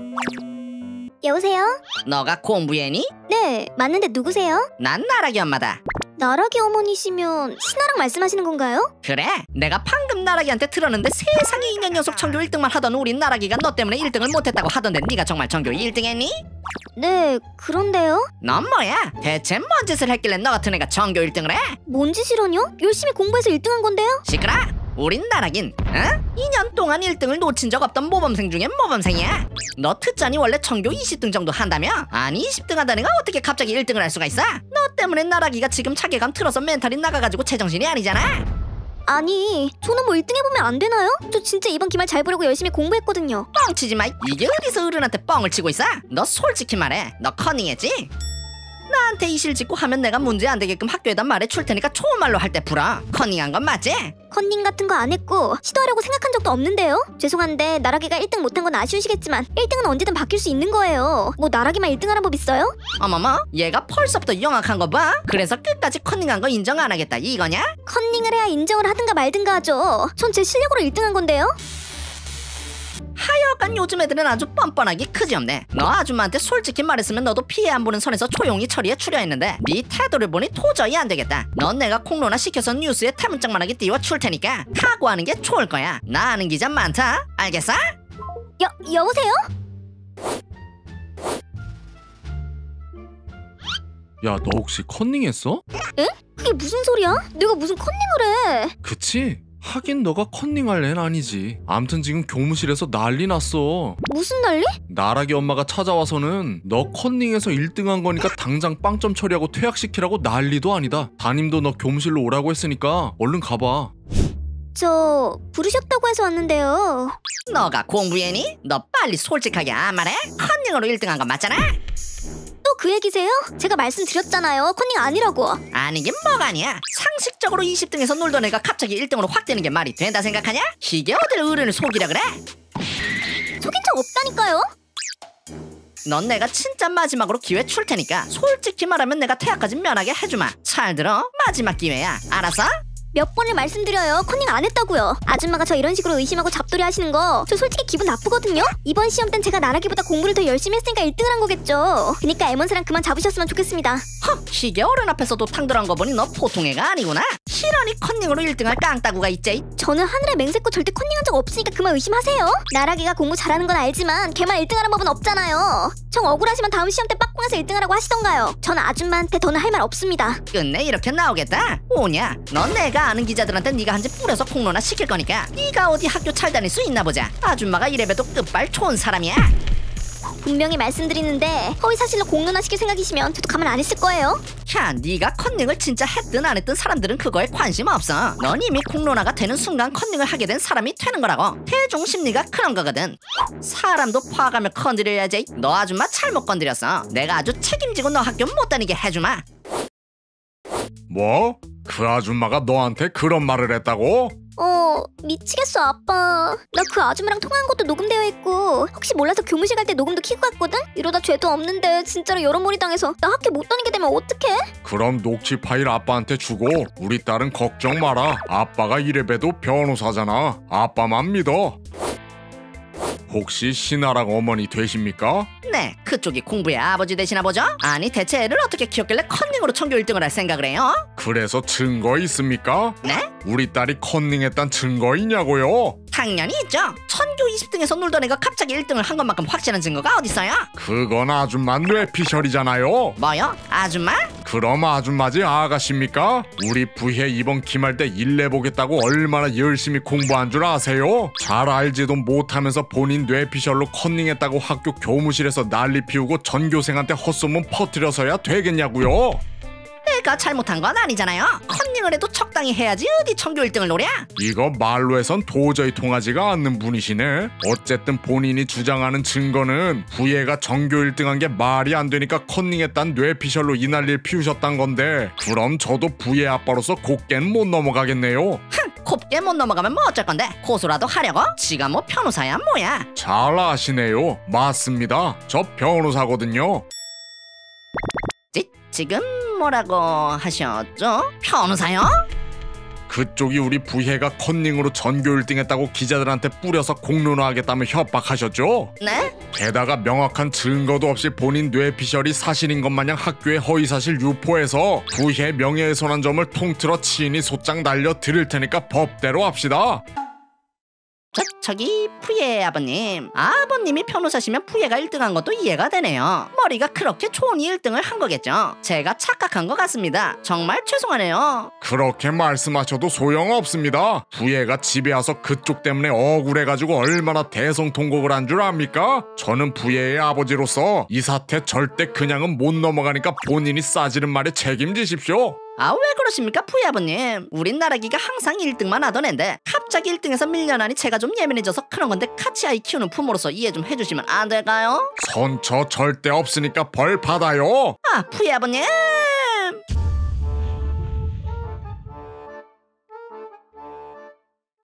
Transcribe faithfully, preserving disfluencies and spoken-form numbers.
여보세요? 너가 공부해니? 네, 맞는데 누구세요? 난 나락이 엄마다. 나락이 어머니시면 신하랑 말씀하시는 건가요? 그래, 내가 방금 나락이한테 들었는데 세상에 이 년 녀석 전교 일 등만 하던 우리 나락이가 너 때문에 일 등을 못했다고 하던데 네가 정말 전교 일 등 했니? 네, 그런데요? 넌 뭐야? 대체 뭔 짓을 했길래 너 같은 애가 전교 일 등을 해? 뭔 짓이라뇨? 열심히 공부해서 일 등 한 건데요? 시끄러! 우린 나락인, 응? 이 년 동안 일 등을 놓친 적 없던 모범생 중에 모범생이야. 너 특전이 원래 전교 이십 등 정도 한다며? 아니 이십 등 하던 애가 어떻게 갑자기 일 등을 할 수가 있어? 너 때문에 나락이가 지금 자괴감 틀어서 멘탈이 나가가지고 제정신이 아니잖아? 아니, 저는 뭐 일 등 해보면 안 되나요? 저 진짜 이번 기말 잘 보려고 열심히 공부했거든요. 뻥치지 마. 이게 어디서 어른한테 뻥을 치고 있어? 너 솔직히 말해. 너 커닝했지? 나한테 이실 짓고 하면 내가 문제 안 되게끔 학교에다 말해 줄 테니까 좋은 말로 할 때 풀어. 커닝한 건 맞지? 컨닝 같은 거 안 했고 시도하려고 생각한 적도 없는데요? 죄송한데 나락이가 일 등 못한 건 아쉬우시겠지만 일 등은 언제든 바뀔 수 있는 거예요. 뭐 나락이만 일 등 하는 법 있어요? 어머머, 얘가 벌써부터 영악한 거 봐. 그래서 끝까지 커닝한 거 인정 안 하겠다 이거냐? 컨닝을 해야 인정을 하든가 말든가 하죠. 전 제 실력으로 일 등 한 건데요? 하여간 요즘 애들은 아주 뻔뻔하기 그지없네. 너 아줌마한테 솔직히 말했으면 너도 피해 안 보는 선에서 조용히 처리해 주려 했는데 네 태도를 보니 도저히 안 되겠다. 넌 내가 콩로나 시켜서 뉴스에 태문짝만하게 띄워 줄 테니까 각오하는 게 좋을 거야. 나 아는 기자 많다. 알겠어? 여, 여보세요? 야, 너 혹시 컨닝했어? 에? 그게 무슨 소리야? 내가 무슨 컨닝을 해? 그치? 하긴 너가 컨닝할 애는 아니지. 암튼 지금 교무실에서 난리 났어. 무슨 난리? 나락이 엄마가 찾아와서는 너 컨닝에서 일 등 한 거니까 당장 빵점 처리하고 퇴학시키라고 난리도 아니다. 담임도 너 교무실로 오라고 했으니까 얼른 가봐. 저 부르셨다고 해서 왔는데요. 너가 공부해니? 너 빨리 솔직하게 안 말해? 컨닝으로 일 등 한 건 맞잖아? 또 그 얘기세요? 제가 말씀드렸잖아요. 컨닝 아니라고. 아니긴 뭐가 아니야. 상식적으로 이십 등에서 놀던 애가 갑자기 일 등으로 확 되는 게 말이 된다 생각하냐? 이게 어딜 어른을 속이라 그래? 속인 적 없다니까요? 넌 내가 진짜 마지막으로 기회 줄 테니까 솔직히 말하면 내가 퇴학까지 면하게 해주마. 잘 들어? 마지막 기회야. 알았어? 몇 번을 말씀드려요. 컨닝 안 했다고요. 아줌마가 저 이런 식으로 의심하고 잡돌이 하시는 거 저 솔직히 기분 나쁘거든요? 이번 시험 땐 제가 나락이보다 공부를 더 열심히 했으니까 일 등을 한 거겠죠. 그니까 애먼사랑 그만 잡으셨으면 좋겠습니다. 헉, 이게 어른 앞에서도 탕들어한 거 보니 너 보통 애가 아니구나. 실언이 컨닝으로 일 등 할 깡따구가 있지. 저는 하늘에 맹세코 절대 컨닝한 적 없으니까 그만 의심하세요. 나락이가 공부 잘하는 건 알지만 걔만 일 등 하는 법은 없잖아요. 정 억울하시면 다음 시험 때 빡공해서 일 등 하라고 하시던가요. 저는 아줌마한테 더는 할 말 없습니다. 끝내 이렇게 나오겠다? 오냐? 넌 내가 아는 기자들한테 네가 한지 뿌려서 콩로나 시킬 거니까 네가 어디 학교 잘 다닐 수 있나 보자. 아줌마가 이래봬도 끝발 좋은 사람이야. 분명히 말씀드리는데 허위사실로 공론화 시킬 생각이시면 저도 가만 안 있을 거예요. 야, 네가 컨닝을 진짜 했든 안 했든 사람들은 그거에 관심 없어. 넌 이미 공론화가 되는 순간 컨닝을 하게 된 사람이 되는 거라고. 대중 심리가 그런 거거든. 사람도 화감을 건드려야지. 너 아줌마 잘못 건드렸어. 내가 아주 책임지고 너 학교 못 다니게 해주마. 뭐? 그 아줌마가 너한테 그런 말을 했다고? 어, 미치겠어 아빠. 나 그 아줌마랑 통화한 것도 녹음되어 있고 혹시 몰라서 교무실 갈 때 녹음도 켜고 갔거든? 이러다 죄도 없는데 진짜로 여러모리 당해서 나 학교 못 다니게 되면 어떡해? 그럼 녹취 파일 아빠한테 주고 우리 딸은 걱정 마라. 아빠가 이래봬도 변호사잖아. 아빠만 믿어. 혹시 신하랑 어머니 되십니까? 네, 그쪽이 공부의 아버지 되시나 보죠? 아니 대체 애를 어떻게 키웠길래 컨닝으로 전교 일 등을 할 생각을 해요? 그래서 증거 있습니까? 네? 우리 딸이 컨닝했단 증거 있냐고요? 당연히 있죠. 전교 이십 등에서 놀던 애가 갑자기 일 등을 한 것만큼 확실한 증거가 어딨어요? 그건 아줌마 뇌피셜이잖아요. 뭐요? 아줌마? 그럼 아줌마지 아가씨입니까? 우리 부혜 이번 기말 때 일 내보겠다고 얼마나 열심히 공부한 줄 아세요? 잘 알지도 못하면서 본인 뇌피셜로 컨닝했다고 학교 교무실에서 난리 피우고 전교생한테 헛소문 퍼뜨려서야 되겠냐고요? 내가 잘못한 건 아니잖아요. 컨닝을 해도 적당히 해야지 어디 전교 일 등을 노려? 이거 말로 해선 도저히 통하지가 않는 분이시네. 어쨌든 본인이 주장하는 증거는 부예가 전교 일 등 한 게 말이 안 되니까 컨닝했단 뇌피셜로 이 난리를 피우셨단 건데 그럼 저도 부예 아빠로서 곱게는 못 넘어가겠네요. 흥, 곱게 못 넘어가면 뭐 어쩔 건데? 고소라도 하려고? 지가 뭐 변호사야 뭐야? 잘 아시네요. 맞습니다. 저 변호사거든요. 지, 지금 뭐라고 하셨죠? 변호사요? 그쪽이 우리 부혜가 컨닝으로 전교 일 등 했다고 기자들한테 뿌려서 공론화하겠다며 협박하셨죠? 네? 게다가 명확한 증거도 없이 본인 뇌피셜이 사실인 것 마냥 학교에 허위사실 유포해서 부혜 명예훼손한 점을 통틀어 친히 소장 날려 드릴 테니까 법대로 합시다. 저, 저기 푸예 아버님, 아버님이 변호사시면 푸예가 일 등 한 것도 이해가 되네요. 머리가 그렇게 좋으니 일 등을 한 거겠죠. 제가 착각한 것 같습니다. 정말 죄송하네요. 그렇게 말씀하셔도 소용없습니다. 부혜가 집에 와서 그쪽 때문에 억울해가지고 얼마나 대성통곡을 한 줄 압니까? 저는 부혜의 아버지로서 이 사태 절대 그냥은 못 넘어가니까 본인이 싸지는 말에 책임지십시오. 아, 왜 그러십니까 푸예 아버님? 우린 나라기가 항상 일 등만 하던 앤데 갑자기 일 등에서 밀려나니 제가 좀 예민해져서 그런 건데 같이 아이 키우는 부모로서 이해 좀 해주시면 안 될까요? 선처 절대 없으니까 벌 받아요. 아, 푸예 아버님